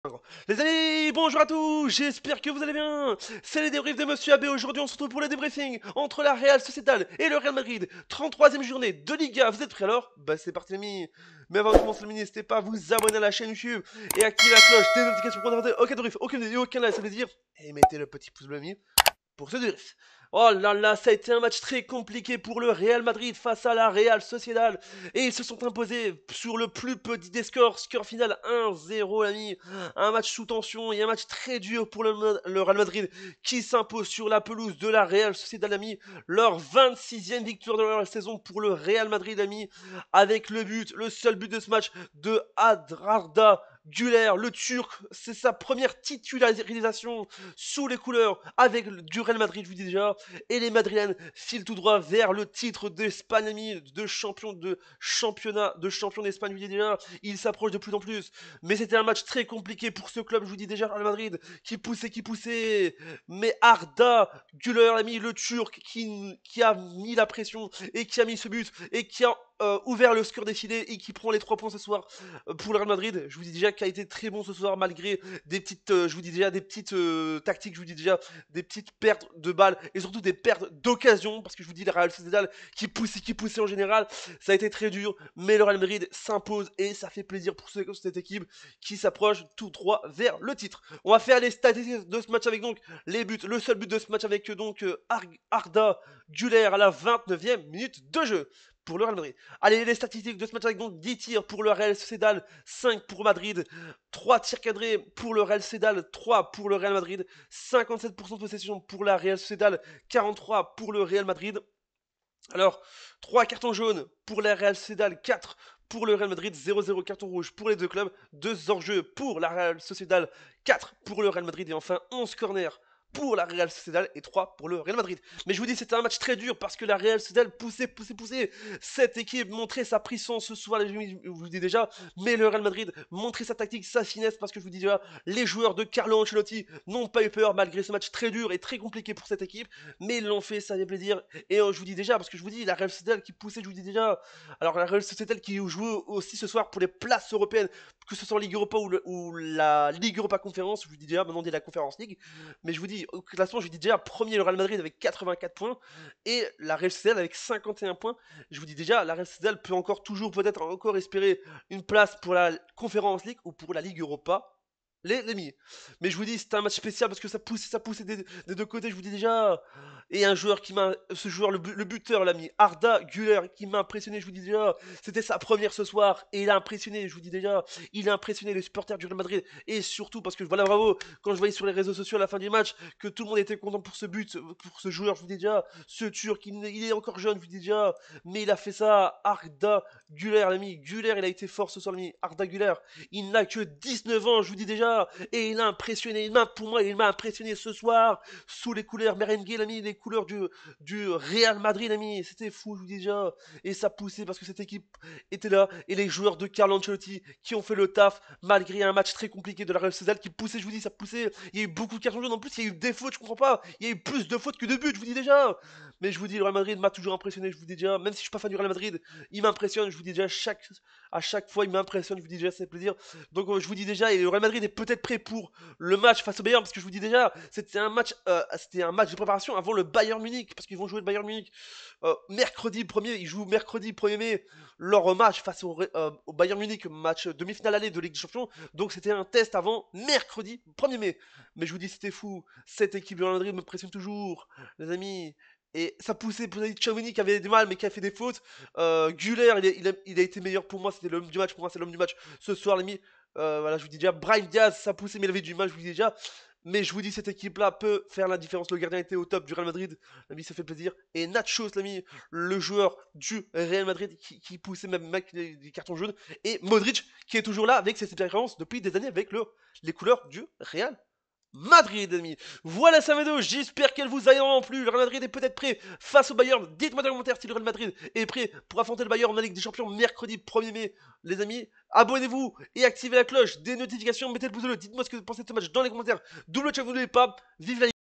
Les amis, bonjour à tous, j'espère que vous allez bien. C'est les débriefs de Monsieur AB. Aujourd'hui on se retrouve pour le débriefing entre la Real Sociedad et le Real Madrid. 33e journée de Liga, vous êtes prêts alors? Bah c'est parti les amis. Mais avant de commencer le n'hésitez pas à vous abonner à la chaîne YouTube et activer la cloche des notifications pour ne rater aucun débrief, aucune vidéo, aucun live, ça veut dire. Et mettez le petit pouce bleu ami pour ce débrief. Oh là là, ça a été un match très compliqué pour le Real Madrid face à la Real Sociedad. Et ils se sont imposés sur le plus petit des scores. Score final 1-0 l'ami. Un match sous tension et un match très dur pour le Real Madrid qui s'impose sur la pelouse de la Real Sociedad l'ami. Leur 26e victoire de la saison pour le Real Madrid l'ami. Avec le seul but de ce match de Arda Güler, le Turc. C'est sa première titularisation sous les couleurs avec du Real Madrid, je vous dis déjà. Et les Madrilènes filent tout droit vers le titre d'Espagne, ami, de champion de championnat, de champion d'Espagne, je vous dis déjà. Ils s'approchent de plus en plus. Mais c'était un match très compliqué pour ce club, je vous dis déjà, Real Madrid, qui poussait, qui poussait. Mais Arda Güler, l'ami, le Turc, qui a mis la pression et qui a mis ce but et qui a ouvert le score défilé et qui prend les 3 points ce soir pour le Real Madrid. Je vous dis déjà qu'il a été très bon ce soir malgré des petites, je vous dis déjà des petites tactiques, je vous dis déjà des petites pertes de balles et surtout des pertes d'occasion parce que je vous dis le Real Sociedad qui poussait en général, ça a été très dur, mais le Real Madrid s'impose et ça fait plaisir pour cette équipe qui s'approche tout droit vers le titre. On va faire les statistiques de ce match avec donc les buts, le seul but de ce match avec donc Arda Güler à la 29e minute de jeu pour le Real Madrid. Allez, les statistiques de ce match avec donc 10 tirs pour le Real Sociedad, 5 pour Madrid, 3 tirs cadrés pour le Real Sociedad, 3 pour le Real Madrid, 57% de possession pour la Real Sociedad, 43 pour le Real Madrid. Alors, 3 cartons jaunes pour la Real Sociedad, 4 pour le Real Madrid, 0-0 carton rouge pour les deux clubs, 2 hors-jeu pour la Real Sociedad, 4 pour le Real Madrid et enfin 11 corners pour la Real Sociedad et 3 pour le Real Madrid. Mais je vous dis, c'était un match très dur parce que la Real Sociedad poussait. Cette équipe montrait sa puissance ce soir, je vous dis déjà, mais le Real Madrid montrait sa tactique, sa finesse parce que je vous dis déjà, les joueurs de Carlo Ancelotti n'ont pas eu peur malgré ce match très dur et très compliqué pour cette équipe, mais ils l'ont fait, ça fait plaisir. Et je vous dis déjà, parce que je vous dis, la Real Sociedad qui poussait, je vous dis déjà, alors la Real Sociedad qui joue aussi ce soir pour les places européennes, que ce soit en Ligue Europa ou la Ligue Europa Conférence, je vous dis déjà, maintenant on dit la Conférence League, mais je vous dis, au classement, je vous dis déjà, premier le Real Madrid avec 84 points, et la Real Sociedad avec 51 points. Je vous dis déjà, la Real Sociedad peut encore toujours peut-être encore espérer une place pour la Conférence League ou pour la Ligue Europa. Les mi. Mais je vous dis, c'était un match spécial parce que ça poussait des deux côtés, je vous dis déjà. Et un joueur qui m'a. Ce joueur, le buteur, l'ami, Arda Güler, qui m'a impressionné, je vous dis déjà. C'était sa première ce soir. Et il a impressionné, je vous dis déjà. Il a impressionné les supporters du Real Madrid. Et surtout, parce que voilà, bravo, quand je voyais sur les réseaux sociaux à la fin du match que tout le monde était content pour ce but, pour ce joueur, je vous dis déjà. Ce Turc, il est encore jeune, je vous dis déjà. Mais il a fait ça, Arda Güler, l'ami. Güler, il a été fort ce soir, l'ami. Arda Güler. Il n'a que 19 ans, je vous dis déjà. Et il a impressionné, pour moi, il m'a impressionné ce soir. Sous les couleurs merengue, l'ami, les couleurs du Real Madrid, l'ami. C'était fou, je vous dis déjà. Et ça poussait parce que cette équipe était là. Et les joueurs de Carlo Ancelotti qui ont fait le taf, malgré un match très compliqué de la Real Sociedad qui poussait, je vous dis, ça poussait. Il y a eu beaucoup de cartons jaunes. En plus, il y a eu des fautes, je comprends pas. Il y a eu plus de fautes que de buts, je vous dis déjà. Mais je vous dis, le Real Madrid m'a toujours impressionné, je vous dis déjà. Même si je suis pas fan du Real Madrid, il m'impressionne, je vous dis déjà, à chaque fois, il m'impressionne, je vous dis déjà, c'est plaisir. Donc je vous dis déjà, et le Real Madrid est peut-être prêt pour le match face au Bayern, parce que je vous dis déjà, c'était un match de préparation avant le Bayern Munich, parce qu'ils vont jouer le Bayern Munich mercredi 1er, ils jouent mercredi 1er mai leur match face au Bayern Munich, match demi-finale aller de Ligue des Champions, donc c'était un test avant mercredi 1er mai. Mais je vous dis, c'était fou, cette équipe du Real Madrid me pressionne toujours, les amis. Et ça poussait pour Tchouaméni qui avait du mal mais qui a fait des fautes. Güler, il a été meilleur pour moi, c'était l'homme du match. Pour moi, c'est l'homme du match ce soir, les amis. Voilà, je vous dis déjà, Brahim Diaz, ça poussait, mais il avait du mal, je vous dis déjà. Mais je vous dis, cette équipe-là peut faire la différence. Le gardien était au top du Real Madrid, l'ami, ça fait plaisir. Et Nachos, l'ami, le joueur du Real Madrid qui poussait même avec les cartons jaunes. Et Modric, qui est toujours là avec ses expériences depuis des années avec les couleurs du Real Madrid, amis. Voilà sa vidéo, j'espère qu'elle vous a énormément plu. Le Real Madrid est peut-être prêt face au Bayern. Dites-moi dans les commentaires si le Real Madrid est prêt pour affronter le Bayern en Ligue des Champions mercredi 1er mai, les amis. Abonnez-vous et activez la cloche des notifications. Mettez le pouce bleu, dites-moi ce que vous pensez de ce match dans les commentaires. Double chat, vous n'oubliez pas. Vive la Ligue.